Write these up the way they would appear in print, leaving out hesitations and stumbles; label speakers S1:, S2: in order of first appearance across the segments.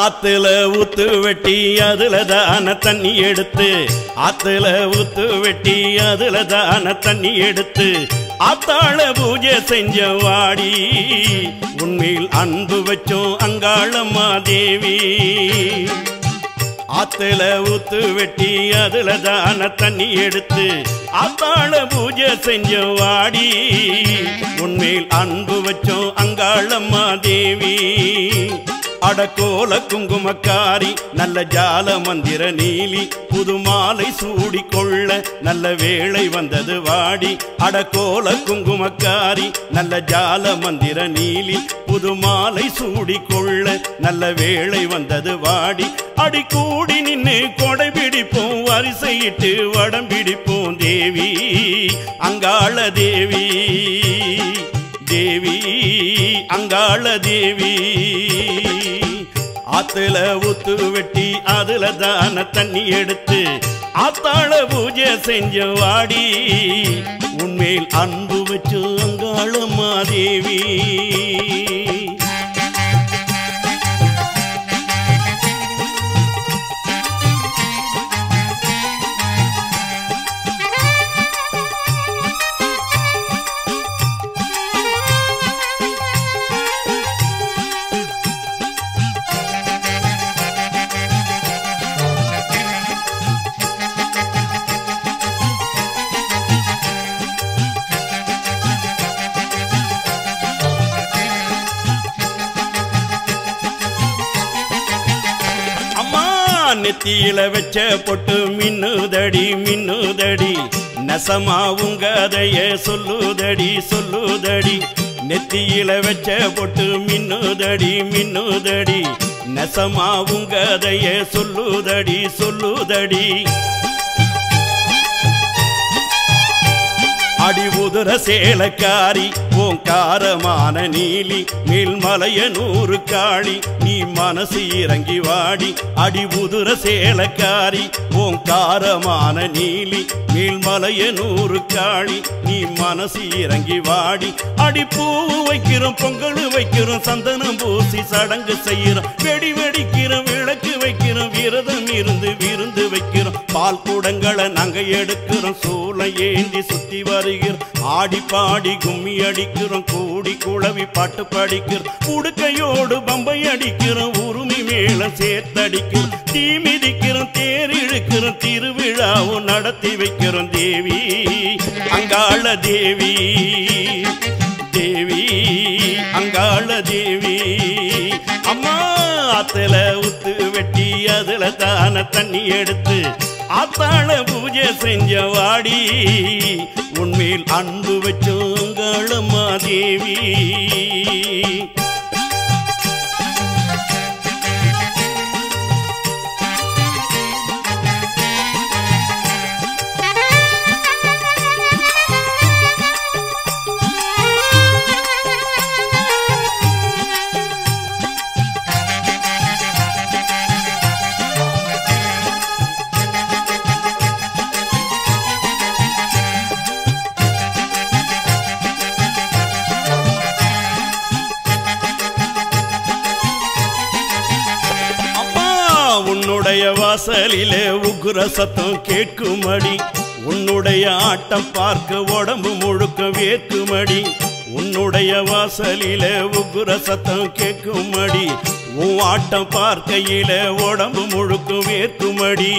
S1: ஆத்துல ஊத்து வெட்டி அதுல தான தண்ணி எடுத்து ஆத்துல ஊத்து வெட்டி அதுல தான தண்ணி எடுத்து ஆத்தாள பூஜை செஞ்ச வாடி உன்மேல் அன்பு வச்சோம் அங்காளம்மா தேவி ஆத்துல ஊத்து வெட்டி அதுல தான தண்ணி எடுத்து ஆத்தாள பூஜை செஞ்ச வாடி உன்மேல் அன்பு வச்சோம் அங்காளம்மா தேவி அடக்கோல குங்குமக்காரி நல்ல ஜால மந்திர நீலி புது மாலை சூடிக்கொள்ள நல்ல வேளை வந்தது வாடி அடக்கோல குங்குமக்காரி நல்ல ஜால மந்திர நீலி புது மாலை சூடிக்கொள்ள நல்ல வேளை வந்தது வாடி அடி கூடி நின்று கொடை பிடிப்போம் வரிசையிட்டு வடம் பிடிப்போம் தேவி அங்காள தேவி தேவி அங்காள தேவி ஆத்துல ஊத்து வெட்டி அதுல தான தண்ணி எடுத்து ஆத்தாள பூஜை செஞ்ச வாடி உன்மேல் அன்பு வச்சு அங்காளம்மா தேவி நெத்தியில வச்ச பொட்டு மின்னுதடி மின்னுதடி நெசமா உங்க கதைய சொல்லுதடி சொல்லுதடி நெத்தியில வச்ச பொட்டு மின்னுதடி மின்னுதடி நெசமா உங்க கதைய சொல்லுதடி சொல்லுதடி அடி உதுர சேலக்காரி ஓங்காரமான நீலி மேல்மலைய நூறு காளி நீ மனசு இறங்கி வாடி அடி உதுர சேலக்காரி ஓங்காரமான நீலி மேல்மலைய நூறு காளி நீ மனசு இறங்கி வாடி அடி பூ வைக்கிறோம் பொங்கல் வைக்கிறோம் சந்தனம் பூசி சடங்கு செய்யறோம் வெடி வெடிக்கிறோம் விளக்கு வைக்கிறோம் விரதம் இருந்து விருந்து வைக்கிறோம் பால் கூடங்களை நாங்க எடுக்கிறோம் சூளை ஏந்தி சுத்தி வருகிறோம் ஆடி பாடி கும்மி அடிக்கிறோம் கூடி குழவி பாட்டு படிக்கிறோம் உடுக்கையோடு பம்பை அடிக்கிறோம் உரிமை மேல சேர்த்தடிக்கிறோம் தீ மிதிக்கிறோம் தேர் இழுக்கிறோம் திருவிழாவும் நடத்தி வைக்கிறோம் தேவி அங்காள தேவி தேவி அங்காள தேவி அம்மா ஆத்துல ஊத்து வெட்டி அதுல தான தண்ணி எடுத்து ஆத்தாள பூஜை செஞ்ச வாடி உன்மேல் அன்பு வச்சோங்களம்மா தேவி உன்னுடைய வாசலிலே உக்குர சத்தம் கேட்குமடி உன்னுடைய ஆட்டம் பார்க்க உடம்பு முழுக்க வேர்க்குமடி உன்னுடைய வாசலிலே உக்குர சத்தம் கேட்குமடி உன் ஆட்டம் பார்க்கையிலே உடம்பு முழுக்க வேர்க்குமடி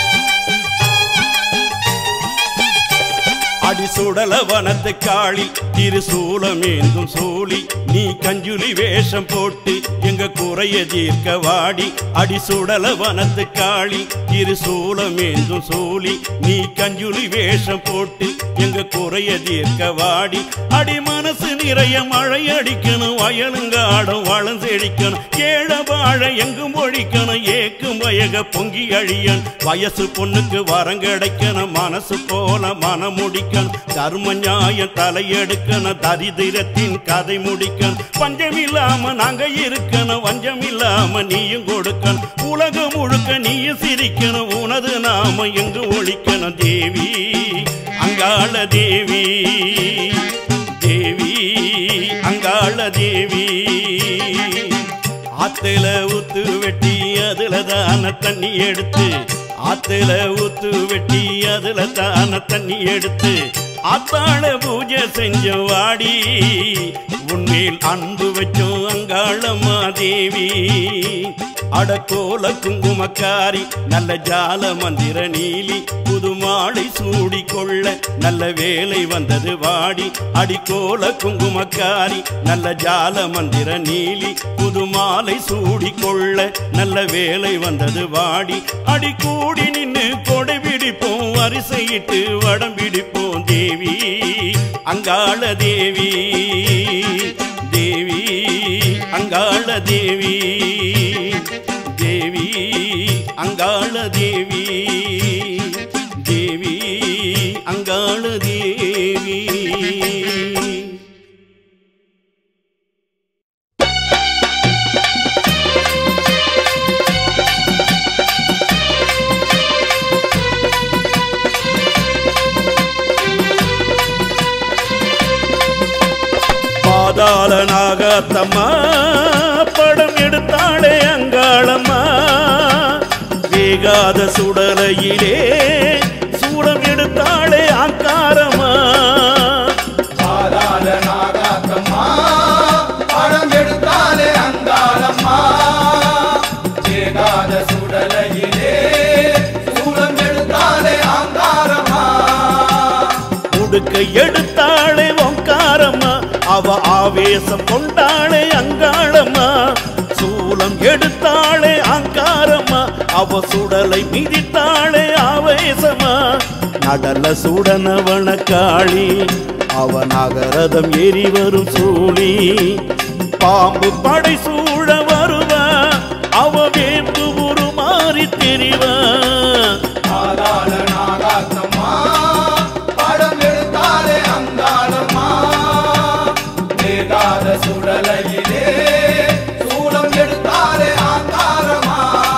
S1: அடி சுடல வனத்து காளி திருசூலமேந்தும் சூழி நீ கஞ்சுலி வேஷம் போட்டு எங்க குறைய தீர்க்க வாடி அடி சுடல வனத்து காளி திருசூலமேந்தும் சூழி நீ கஞ்சுலி வேஷம் போட்டு எங்க குறைய தீர்க்க வாடி அடி மனசு நிறைய மழை அடிக்கணும் வயலுங்காடும் வளஞ்செடிக்கணும் ஏழ வாழ எங்கும் ஒழிக்கணும் ஏக்கும் வயக பொங்கி அழியன் வயசு பொண்ணுக்கு வரம் கிடைக்கணும் மனசு போல மனம் முடிக்கணும் தர்ம நியாயம் தலையெடுக்கணும் தரிதிரத்தின் கதை முடிக்கணும் பஞ்சமில்லாம நாங்க இருக்கணும் வஞ்சமில்லாம நீயும் கொடுக்கணும் உலகம் முழுக்க நீயும் சிரிக்கணும் உனது நாம எங்கு ஒழிக்கணும் தேவி அங்காள தேவி தேவி அங்காள தேவி ஆத்துல ஊத்து வெட்டி அதுல தான தண்ணி எடுத்து ஆத்துல ஊத்து வெட்டி அதுல தான தண்ணி எடுத்து ஆத்தாள பூஜை செஞ்ச வாடி உன்மேல் அன்பு வச்சோம் அங்காளம்மா தேவி அடக்கோல குங்குமக்காரி நல்ல ஜால மந்திர நீலி புதுமாளை சூடிக்கொள்ள நல்ல வேலை வந்தது வாடி அடிக்கோல குங்குமக்காரி நல்ல ஜால மந்திர நீலி புதுமாலை சூடிக்கொள்ள நல்ல வேலை வந்தது வாடி அடிக்கூடி நின்னு கொடை பிடிப்போம் வரிசையிட்டு வடம் பிடிப்போம் தேவி அங்காள தேவி தேவி அங்காள தேவி தேவி அங்காள தேவி தேவி அங்காள தேவி பாதாள நாகத்தம்மா படம் எடுத்தாளே அங்காளம்மா வேகாத சுடலையிலே சூடம் எடுத்தாளே அங்காரம்மா
S2: பாதாள நாகத்தம்மா படம் எடுத்தாளே அங்காளம்மா வேகாத சுடலையிலே சூடம் எடுத்தாளே அங்காரம்மா
S1: உடுக்கை எடுத்தாளே ஓங்காரம்மா அவ ஆவேசம் கொண்டாளே அங்காளம்மா சூலம் எடுத்தாளே அங்காரம்மா அவ சுடலை மிதித்தாளே ஆவேசமா நடல சுடனவன காளி அவ நகரதம் ஏறி வரும் சூழி பாம்பு படை சூழ வருவா அவ வேம்பு உரு மாறி தெரிவா
S2: பாதாள நாகத்தம்மா படம் எடுத்தாளே அங்காளம்மா வேகாத சுடலையிலே சூலம் எடுத்தாளே அங்காரம்மா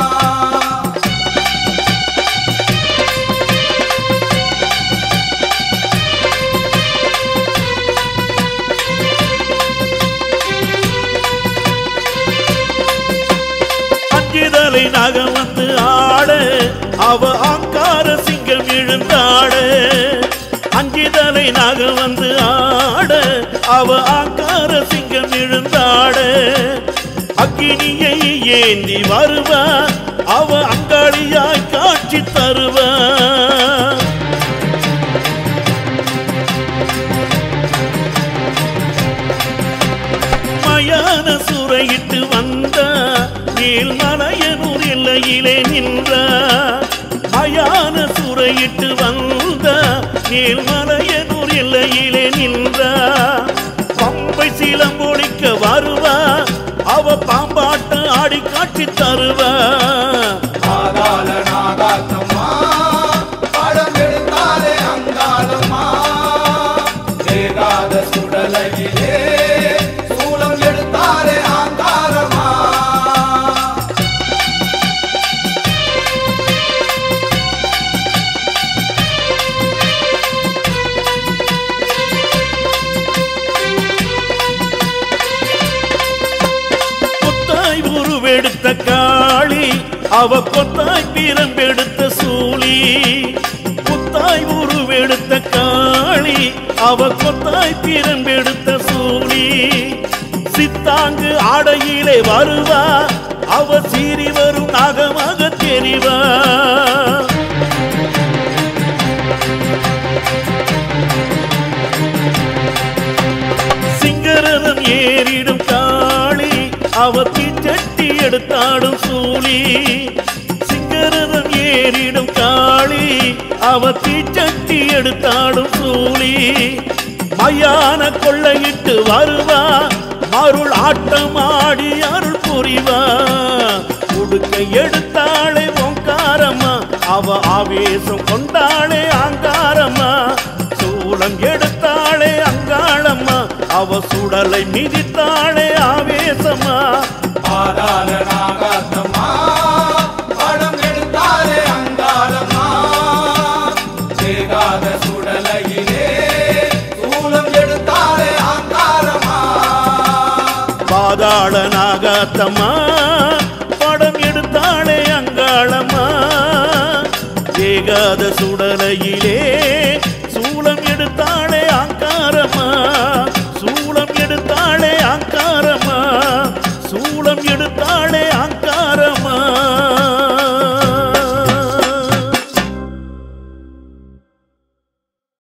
S1: அஞ்சுதலை நகம் வந்து ஆட அவ ஆங்கார சிங்கம் எழுந்தாட அஞ்சுதலை நகம் வந்து ஆட அவ ஆங்கார சிங்கம் எழுந்தாட அக்கினியை ஏந்தி வருவா அவ அங்காளியாய் காட்சி தருவா மயான சுரையிட்டு வந்த மேல்மலையனூர் எல்லையிலே நின்ற மயான சுரையிட்டு வந்த மேல்மலையனூர் எல்லையிலே நின்ற பம்பை சிலம்பொழிக்க வருவா அவ பாம்பாட்ட ஆடி காட்சி தருவா
S2: பாதாள நாகத்தம்மா படம் எடுத்தாளே அங்காளம்மா வேகாத சுடலையிலே சூலம் எடுத்தாளே அங்காரம்மா
S1: கொத்தாய் உருவெடுத்த காளி அவ கொத்தாய் பிரம்பெடுத்த சூழி கொத்தாய் உருவெடுத்த காளி அவ கொத்தாய் பிரம்பெடுத்த சூழி சித்தாங்கு ஆடையிலே வருவா அவ சீறி வரும் நாகமாக தெரிவா சிங்கரதம் ஏறிடும் காளி அவ தீச்சட்டி எடுத்தாடும் சூழி சிங்கரதம் ஏறிடும் காளி அவ தீச்சட்டி எடுத்தாடும் சூழி மயான கொள்ளையிட்டு வருவா அருள் ஆட்டமாடி அருள் புரிவா உடுக்கை எடுத்தாளே ஓங்காரம்மா அவ ஆவேசம் கொண்டாளே அங்காரம்மா சூலம் எடுத்தாளே அங்காளம்மா அவ சுடலை மிதித்தாளே ஆவேசமா
S2: பாதாள நாகத்தம்மா படம் எடுத்தாளே அங்காளம்மா வேகாத சுடலையிலே சூலம் எடுத்தாளே அங்காரம்மா
S1: பாதாள நாகத்தம்மா படம் எடுத்தாளே எடுத்தாளே அங்காரம்மா